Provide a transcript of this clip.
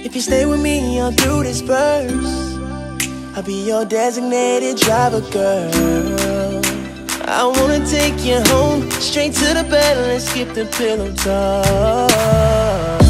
If you stay with me all through this verse, I'll be your designated driver, girl. I wanna take you home, straight to the bed, let's skip the pillow talk.